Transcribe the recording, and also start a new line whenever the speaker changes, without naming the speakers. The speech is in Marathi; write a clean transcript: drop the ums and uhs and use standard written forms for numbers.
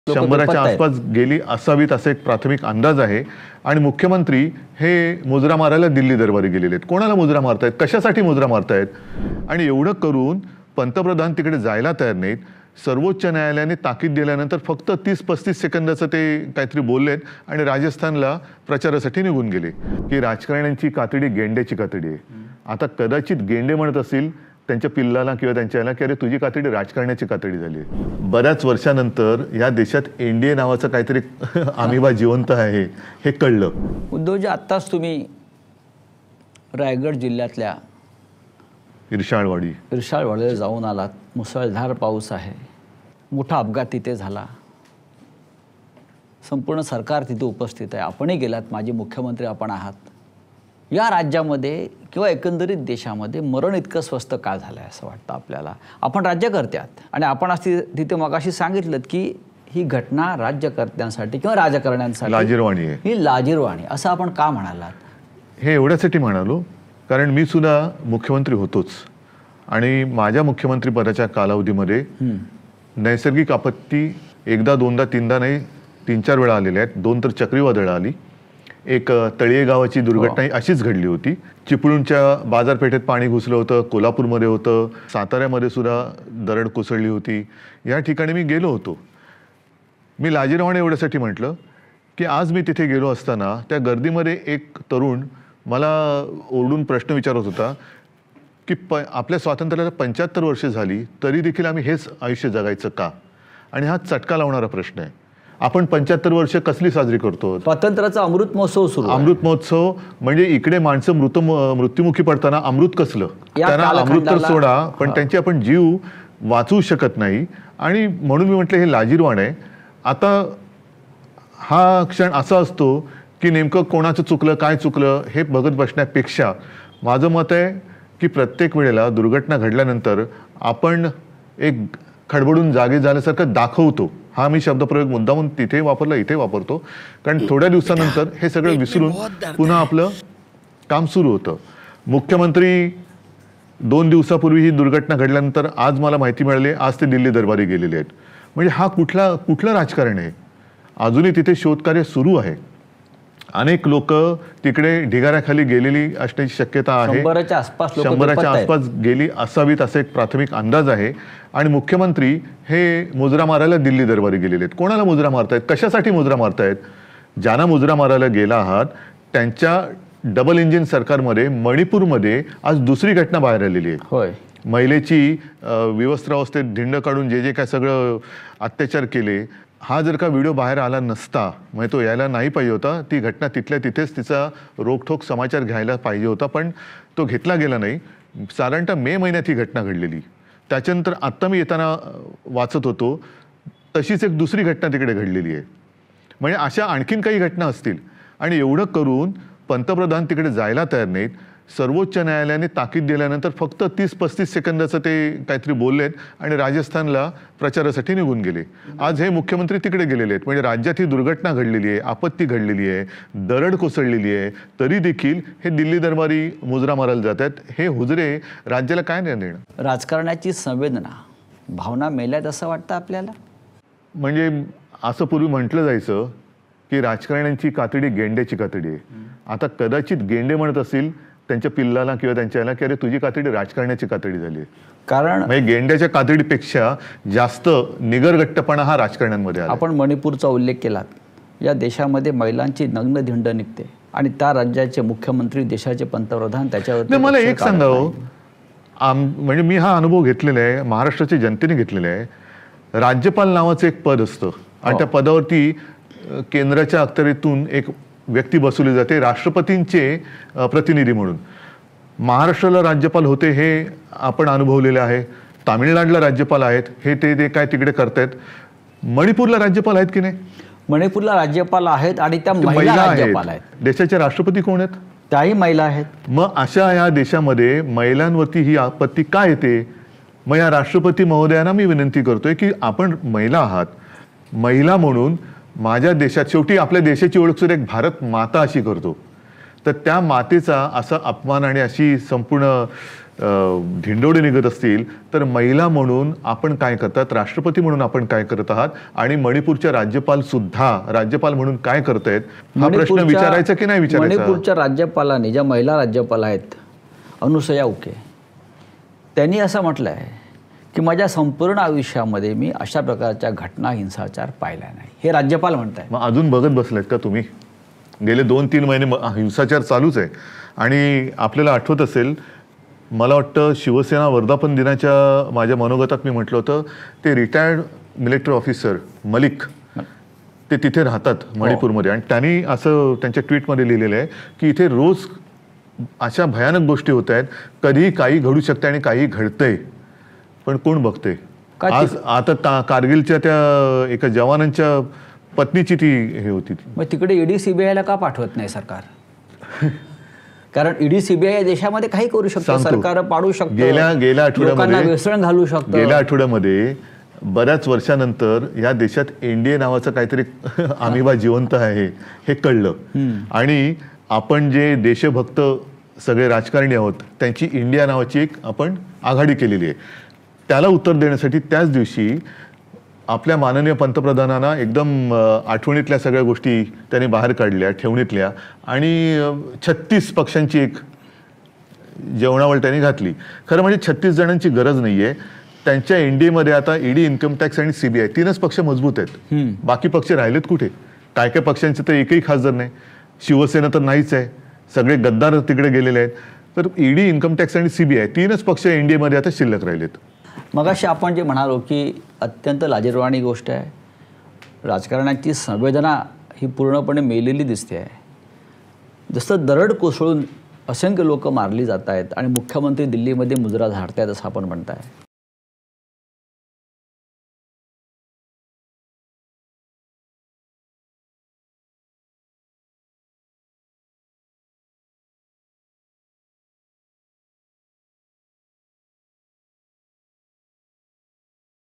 100च्या आसपास गेली असावीत असा एक प्राथमिक अंदाज आहे। आणि मुख्यमंत्री हे मुजरा मारायला दिल्ली दरबारी गेलेले आहेत। कोणाला मुजरा मारतायत, कशासाठी मुजरा मारतायत? आणि एवढं करून पंतप्रधान तिकडे जायला तयार नाहीत। सर्वोच्च न्यायालयाने ताकीद दिल्यानंतर फक्त 30-35 सेकंदाचं ते काहीतरी बोललेत आणि राजस्थानला प्रचारासाठी निघून गेले की राजकारण्यांची कातडी गेंड्याची कातडी आहे। आता कदाचित गेंडे म्हणत असतील त्यांच्या पिल्लाला किंवा त्यांच्या याला की अरे तुझी कातडी राजकारण्याची कातडी झाली आहे। बऱ्याच वर्षानंतर या देशात एनडीए नावाचं काहीतरी आमिबा जिवंत आहे हे कळलं।
उद्धवजी, आत्ताच तुम्ही रायगड जिल्ह्यातल्या इर्शाळवाडीला जाऊन आलात। मुसळधार पाऊस आहे, मोठा अपघात तिथे झाला, संपूर्ण सरकार तिथे उपस्थित आहे, आपणही गेलात, माजी मुख्यमंत्री आपण आहात। या राज्यामध्ये किंवा एकंदरीत देशामध्ये मरण इतकं स्वस्त का झालं आहे असं वाटतं आपल्याला? आपण राज्यकर्ते आहात आणि आपण आज तिथे मगाशी सांगितलं की ही घटना राज्यकर्त्यांसाठी किंवा राजकारण्यांसाठी
लाजिरवाणी आहे,
ही लाजिरवाणी असं आपण का म्हणालात?
हे एवढ्यासाठी म्हणालो कारण मी सुद्धा मुख्यमंत्री होतोच आणि माझ्या मुख्यमंत्री पदाच्या कालावधीमध्ये नैसर्गिक आपत्ती एकदा दोनदा तीनदा नाही 3-4 वेळा आलेल्या आहेत। 2 तर चक्रीवादळं आली, एक तळीये गावाची दुर्घटना अशीच घडली होती। चिपळूणच्या बाजारपेठेत पाणी घुसलं होतं, कोल्हापूरमध्ये होतं, साताऱ्यामध्ये सुद्धा दरड कोसळली होती। या ठिकाणी मी गेलो होतो। मी लाजिरवाणी एवढ्यासाठी म्हटलं की आज मी तिथे गेलो असताना त्या गर्दीमध्ये एक तरुण मला ओरडून प्रश्न विचारत होता की आपल्या स्वातंत्र्याला 75 वर्षे झाली तरी देखील आम्ही हेच आयुष्य जगायचं का? आणि हा चटका लावणारा प्रश्न आहे। आपण 75 वर्ष कसली साजरी करतो?
स्वातंत्र्याचा अमृत महोत्सव सुरू।
अमृत महोत्सव म्हणजे इकडे माणसं मृत्युमुखी पडताना अमृत कसलं? त्यांना अमृत तर सोडा, पण त्यांचे आपण जीव वाचवू शकत नाही। आणि म्हणून मी म्हटलं हे लाजिरवाण आहे। आता हा क्षण असा असतो की नेमकं कोणाचं चुकलं काय चुकलं हे बघत बसण्यापेक्षा माझं मत आहे की प्रत्येक वेळेला दुर्घटना घडल्यानंतर आपण एक खडबडून जागे झाल्यासारखं दाखवतो। हा मी शब्दप्रयोग मुद्दामून तिथे वापरला, इथे वापरतो, कारण थोड्या दिवसानंतर हे सगळं विसरून पुन्हा आपलं काम सुरू होतं। मुख्यमंत्री 2 दिवसापूर्वी ही दुर्घटना घडल्यानंतर आज मला माहिती मिळाली आज ते दिल्ली दरबारी गेलेले आहेत। म्हणजे हा कुठलं राजकारण आहे? अजूनही तिथे शोधकार्य सुरू आहे। अनेक लोक तिकडे ढिगाऱ्याखाली गेलेली असण्याची शक्यता आहे।
100च्या
आसपास गेली असावीत असा एक प्राथमिक अंदाज आहे। आणि मुख्यमंत्री हे मुजरा मारायला दिल्ली दरबारी गेलेले आहेत। कोणाला मुजरा मारतायत, कशासाठी मुजरा मारतायत? ज्यांना मुजरा मारायला गेला आहात त्यांच्या डबल इंजिन सरकारमध्ये मणिपूरमध्ये आज दुसरी घटना बाहेर आलेली आहे।
होय,
महिलेची विवस्त्रावस्थेत धिंड काढून जे काय सगळं अत्याचार केले, हा जर का व्हिडिओ बाहेर आला नसता म्हणजे तो यायला नाही पाहिजे होता। ती घटना तिथल्या तिथेच तिचा रोखठोक समाचार घ्यायला पाहिजे होता, पण तो घेतला गेला नाही। साधारणतः मे महिन्यात ही घटना घडलेली। त्याच्यानंतर आत्ता मी येताना वाचत होतो तशीच एक दुसरी घटना तिकडे घडलेली आहे। म्हणजे अशा आणखीन काही घटना असतील। आणि एवढं करून पंतप्रधान तिकडे जायला तयार नाहीत। सर्वोच्च न्यायालयाने ताकीद दिल्यानंतर फक्त 30-35 सेकंदाचं ते काहीतरी बोललेत आणि राजस्थानला प्रचारासाठी निघून गेले। आज हे मुख्यमंत्री तिकडे गेलेले आहेत। म्हणजे राज्यात ही दुर्घटना घडलेली आहे, आपत्ती घडलेली आहे, दरड कोसळलेली आहे, तरी देखील हे दिल्ली दरबारी मुजरा मारायला जात आहेत। हे हुजरे राज्याला काय नाही देणं?
राजकारणाची संवेदना भावना मेल्यात असं वाटतं आपल्याला?
म्हणजे असं पूर्वी म्हटलं जायचं की राजकारण्यांची कातडी गेंड्याची कातडी आहे। आता कदाचित गेंडे म्हणत असतील त्यांच्या पिल्लाला किंवा त्यांच्या याला की अरे तुझी कातडी राजकारण्याची कातडी झाली आहे।
कारण
म्हणजे गेंड्याच्या कातडीपेक्षा जास्त निगरगट्टपणा हा राजकारण्यांमध्ये आला।
आपण मणिपूरचा उल्लेख केलात। या देशामध्ये महिलांची नग्न धिंड निघते आणि त्या राज्याचे मुख्यमंत्री, देशाचे पंतप्रधान त्याच्यावर
मला एक सांगावं, म्हणजे मी हा अनुभव घेतलेला आहे, महाराष्ट्राच्या जनतेने घेतलेला आहे। राज्यपाल नावाचं एक पद असतं आणि त्या पदावरती केंद्राच्या अखत्यारीतून एक व्यक्ती बसवली जाते राष्ट्रपतींचे प्रतिनिधी म्हणून। महाराष्ट्राला राज्यपाल होते हे आपण अनुभवलेले आहे। तामिळनाडूला राज्यपाल आहेत, हे ते काय तिकडे करतायत। मणिपूरला राज्यपाल आहेत की नाही?
मणिपूरला राज्यपाल आहेत आणि त्या महिला राज्यपाल आहेत।
देशाचे राष्ट्रपती कोण आहेत?
त्याही महिला आहेत।
मग अशा या देशामध्ये महिलांवरती ही आपत्ती काय येते? मग या राष्ट्रपती महोदयांना मी विनंती करतोय की आपण महिला आहात, महिला म्हणून माझ्या देशात, शेवटी आपल्या देशाची ओळख सुद्धा एक भारत माता अशी करतो, तर त्या मातेचा असा अपमान आणि अशी संपूर्ण धिंडोडे निघत असतील तर महिला म्हणून आपण काय करतात, राष्ट्रपती म्हणून आपण काय करत आहात, आणि मणिपूरच्या राज्यपाल म्हणून काय करतायत हा प्रश्न विचारायचा की नाही विचारायचा?
मणिपूरच्या राज्यपालांनी, ज्या महिला राज्यपाल आहेत अनुसया उके, त्यांनी असं म्हटलं आहे की माझ्या संपूर्ण आयुष्यामध्ये मी अशा प्रकारच्या घटना, हिंसाचार पाहिला नाही. हे राज्यपाल म्हणताय.
मग अजून बघत बसलेत का तुम्ही? गेले 2-3 महिने हिंसाचार चालूच आहे. आणि आपल्याला आठवत असेल, मला वाटतं शिवसेना वर्धापन दिनाच्या माझ्या मनोगतात मी म्हटलं होतं, ते रिटायर्ड मिलिटरी ऑफिसर मलिक ते तिथे राहतात मणिपूरमध्ये, आणि त्यांनी असं त्यांच्या ट्विटमध्ये लिहिलेलं आहे की इथे रोज अशा भयानक गोष्टी होत आहेत, कधीही काही घडू शकते आणि काही घडतंय, पण कोण बघते? आज आता कारगिलच्या त्या एका जवानांच्या पत्नीची ती हे होती.
मग तिकडे ईडी सीबीआयला का पाठवत नाही सरकार? कारण ईडी सीबीआय या देशामध्ये काही करू शकतो, सरकार पाडू शकतो,
गेल्या आठवड्यामध्ये
वेसण घालू शकतो.
गेल्या आठवड्यामध्ये बऱ्याच वर्षानंतर या देशात एनडीए नावाचं काहीतरी आमिबा जिवंत आहे हे कळलं, आणि आपण जे देशभक्त सगळे राजकारणी आहोत त्यांची इंडिया नावाची एक आपण आघाडी केलेली आहे. त्याला उत्तर देण्यासाठी त्याच दिवशी आपल्या माननीय पंतप्रधानांना एकदम आठवणीतल्या सगळ्या गोष्टी त्यांनी बाहेर काढल्या, ठेवणीतल्या, आणि 36 पक्षांची एक जेवणावळ त्यांनी घातली. खरं म्हणजे 36 जणांची गरज नाही आहे. त्यांच्या एनडीएमध्ये आता ईडी, इन्कम टॅक्स आणि सीबीआय 3च पक्ष मजबूत आहेत. बाकी पक्ष राहिलेत कुठे? काय काय पक्षांचे तर एकही खासदार नाही. शिवसेना तर नाहीच आहे, सगळे गद्दार तिकडे गेलेले आहेत. तर ईडी, इन्कम टॅक्स आणि सीबीआय 3च पक्ष एनडीएमध्ये आता शिल्लक राहिलेत.
मगाशी आपण जे म्हणालो की अत्यंत लाजिरवाणी गोष्ट आहे, राजकारणाची संवेदना ही पूर्णपणे मेलेली दिसते आहे. जसं दरड कोसळून असंख्य लोक मारली जात आहेत आणि मुख्यमंत्री दिल्लीमध्ये मुजरा झाडतायत असं आपण म्हणताय.